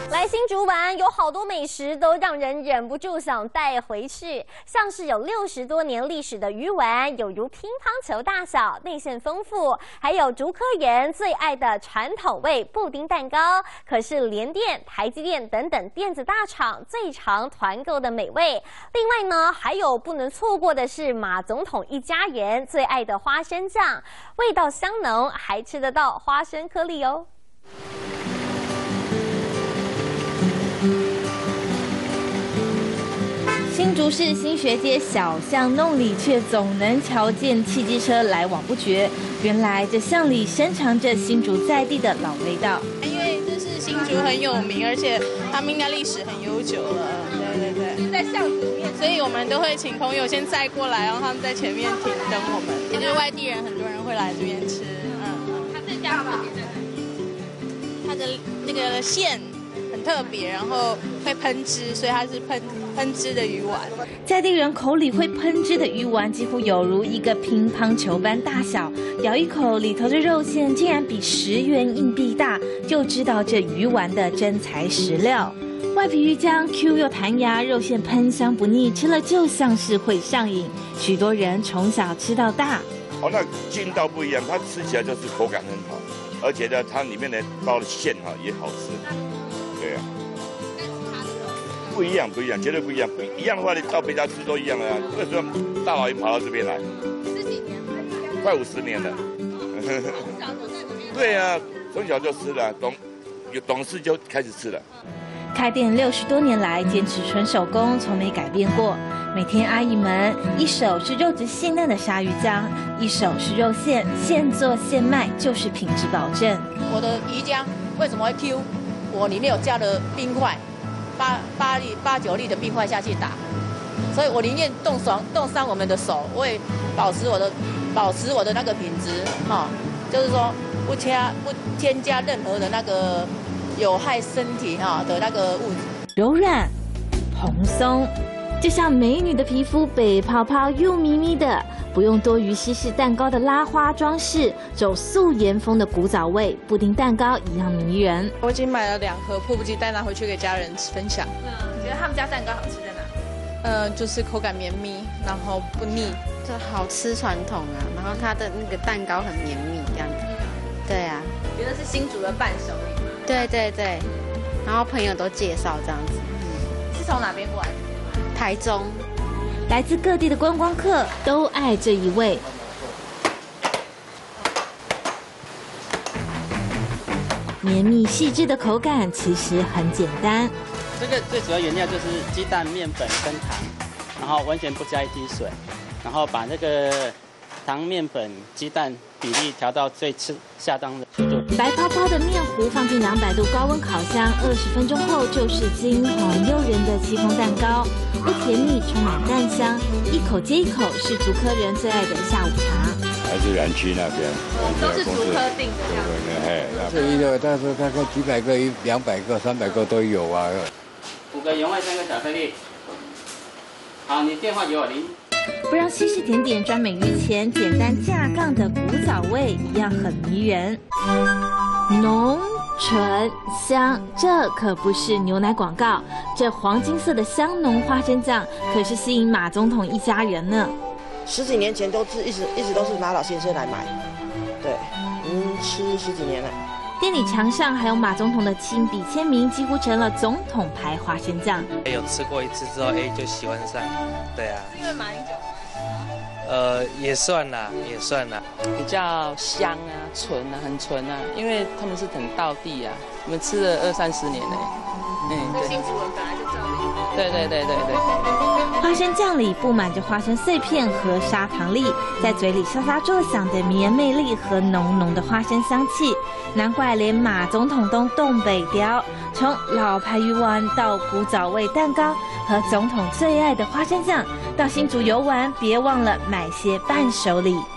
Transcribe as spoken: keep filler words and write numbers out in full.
来新竹玩，有好多美食都让人忍不住想带回去，像是有六十多年历史的鱼丸，有如乒乓球大小，内馅丰富，还有竹科人最爱的传统味布丁蛋糕，可是联电、台积电等等电子大厂最常团购的美味。另外呢，还有不能错过的是马总统一家人最爱的花生酱，味道香浓，还吃得到花生颗粒哦。 新竹市新学街小巷弄里，却总能瞧见汽机车来往不绝。原来这巷里深藏着新竹在地的老味道。 因为这是新竹很有名，而且他们应该历史很悠久了。对对对，就在巷子里面，所以我们都会请朋友先载过来，然后他们在前面停等我们。也就是外地人，很多人会来这边吃。嗯嗯。它这家特别在哪里？它的那个馅很特别，然后会喷汁，所以它是喷。 喷汁的鱼丸， 在地人口里会喷汁的鱼丸，几乎有如一个乒乓球般大小，咬一口里头的肉馅竟然比十元硬币大，就知道这鱼丸的真材实料。外皮鱼浆 Q 又弹牙，肉馅喷香不腻，吃了就像是会上瘾。许多人从小吃到大。 哦，那劲道不一样，它吃起来就是口感很好，而且呢，它里面的包的馅哈也好吃。对啊。 不一样，不一样，绝对不一样。不一样的话，你到别家吃都一样的啊。为什么大老远跑到这边来？十几年了，快五十年了。从小就在这边。对啊，从小就吃了，懂有懂事就开始吃了。 开店六十多年来，坚持纯手工，从没改变过。每天阿姨们一手是肉质细嫩的鲨鱼浆，一手是肉馅，现做现卖，就是品质保证。 我的鱼浆为什么会 Q？ 我里面有加了冰块。 八八粒八九粒的冰块下去打，所以我宁愿冻伤冻伤我们的手，为保持我的保持我的那个品质哈、哦，就是说不加不添加任何的那个有害身体哈的那个物质， 柔软蓬松，就像美女的皮肤，白泡泡又咪咪的。 不用多于西式蛋糕的拉花装饰，走素颜风的古早味，布丁蛋糕一样迷人。 我已经买了两盒迫不及待拿回去给家人分享。 嗯，你觉得他们家蛋糕好吃在哪？ 呃，就是口感绵密，然后不腻， 这好吃传统啊。然后它的那个蛋糕很绵密，这样子。对啊。 觉得是新竹的伴手礼吗？ 对对对。然后朋友都介绍这样子。 嗯。是从哪边过来？ 台中。 来自各地的观光客都爱这一味。绵密细致的口感其实很简单。 这个最主要原料就是鸡蛋、面粉跟糖，然后完全不加一滴水，然后把那个糖、面粉、鸡蛋比例调到最吃恰当的速度。 白泡泡的面糊放进两百度高温烤箱，二十分钟后就是金黄诱人的戚风蛋糕。 不甜蜜，充满蛋香，一口接一口是竹科人最爱的下午茶。 还是园区那边， 都是竹科定的。 对对对，嘿，这一个但是大概几百个、一两百个、三百个都有啊。 五个原味，三个巧克力。好，你电话给我零。 不让西式甜点专美于前，简单架杠的古早味一样很迷人，浓。 醇香，这可不是牛奶广告。这黄金色的香浓花生酱，可是吸引马总统一家人呢。 十几年前都是一直一直都是马老先生来买，对，已经吃十几年了。 店里墙上还有马总统的亲笔签名，几乎成了总统牌花生酱。 有吃过一次之后，哎，就喜欢上。对啊。 因为马英九。 呃，也算啦，也算啦， 比较香啊，纯啊，很纯啊，因为他们是很道地啊，我们吃了二三十年嘞， 嗯，新竹人本来就这样。 对对对对对。 花生酱里布满着花生碎片和砂糖粒，在嘴里沙沙作响的迷人魅力和浓浓的花生香气，难怪连马总统都东北调。从老牌鱼丸到古早味蛋糕和总统最爱的花生酱，到新竹游玩，别忘了买些伴手礼。